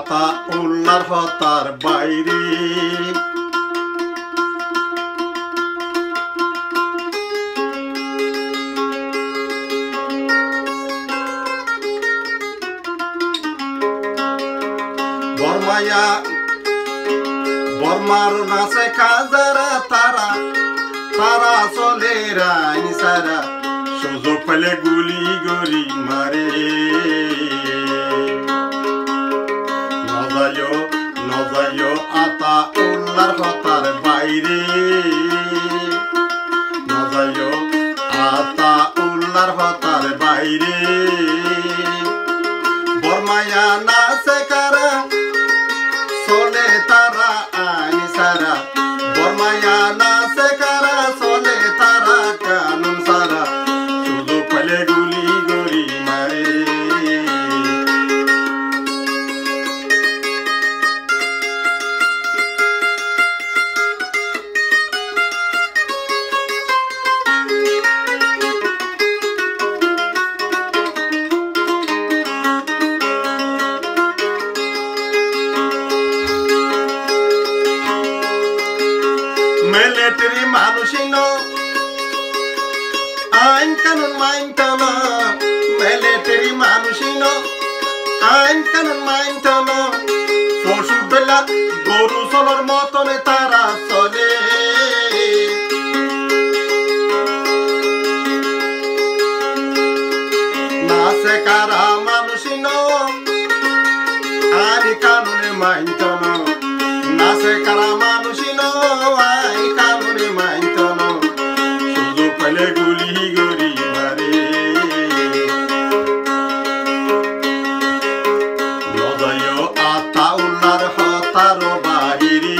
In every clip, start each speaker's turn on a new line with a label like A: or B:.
A: আতা উল্লার হতার বাইরে বর্মায়া বর্মার নাচে কাজারা তারা তারা চলে রাইনি সারা সুযোগ পেলে গুলি গড়ি মারে নজায় আতা উল্লার হতার বাইরে নজায় আতা উল্লার হতার বাইরে বর্মায়া নাচে কারা চলে তারা আইনি সারা বর্মায়া নাচে কারা চলে তারা কানুন সারা সুযোগ পেলে গুলি গড়ি মারে মিলিটারি মানুষই ন আইন কানুন মানতো না মিলিটারি মানুষই ন আইন কানুন মানতো না পশু বেলা গরু চলার মতনে তারা চলে নাচে কারা মানুষই ন আইন কানুনে মানতো না নাচে কারা মানুষই ন আইন কানুনে মানতো না সুযোগ পেলে গুলি গড়ি মারে নজায় আতা উল্লার হতার বাহিরে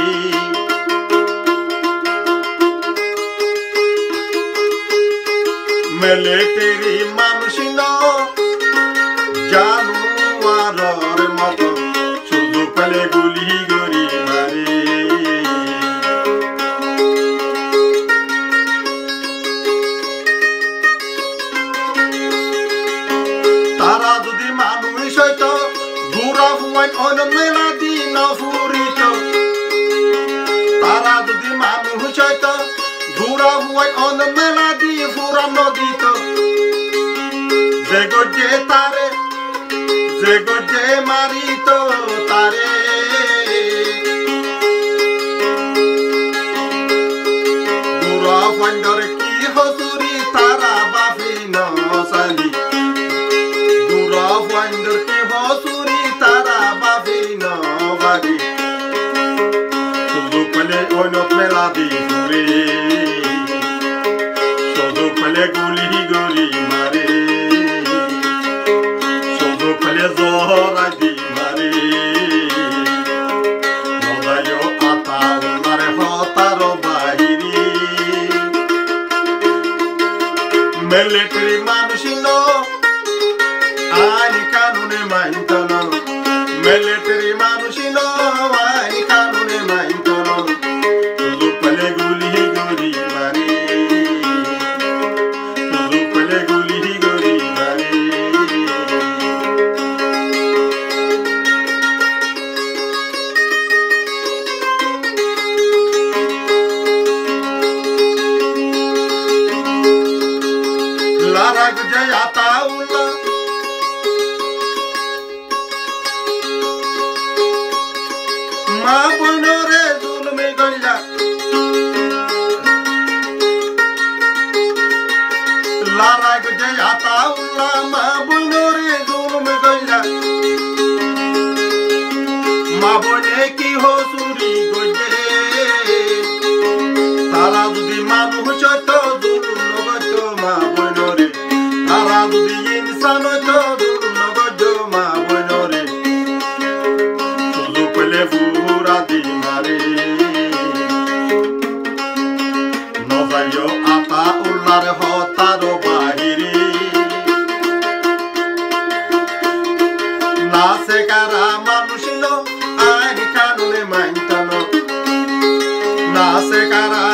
A: মিলিটারি মানুষই ন জানোয়ারের মতো সুযোগ পেলে গুলি গড়ি মারে তারা যদি মানুষ হইতো ঘুরা ফুয়াই অন্য মেলা দিন ফুরিত তারা যদি মানুষ হইতো ঘুরা ফুয়াই অন্য মেলা দিয়ে ফুরানো দিত যে গজে তারে যে গজে মারিত তারে ঘুরা ফাইন্ডর কি হসুরি তারা বাফি নসালি ঘুরা ফাইন্ডর কি হসুরি তারা বাফি নবারি সুযোগ পেলে অনত মেলা দি ঘুরে সুযোগ পেলে গুলি গড়ি মারে সুযোগ পেলে জহরা দি মারে নজায় আতা উল্লার হতার বাহিরে মিলিটারি মানুষই ন আইন কানুনে মানতো না মিলিটারি মানুষই ন আইন কানুনে মানতো না সুযোগ পেলে গুলি গড়ি মারে সুযোগ পেলে গুলি গড়ি মারে লারা গুজে আতা উল্লা মা বোনরে জুলমে গইলা লারা গুজে আতা উল্লা মা বোনরে জুলমে গইলা মা বোনে কি হসুরি গজে তারা যদি মানুষ হইতো জুলুম নগত মা বোনরে তারা যদি ইনসান হইতো জুলুম নগত মা বোনরে সুযোগ পেলে ফুরা দি মারে নজায় আতা উল্লার হতার বাহিরে নাচে কারা মানুষই ন আইন কানুনে মানতো না নাচে কারা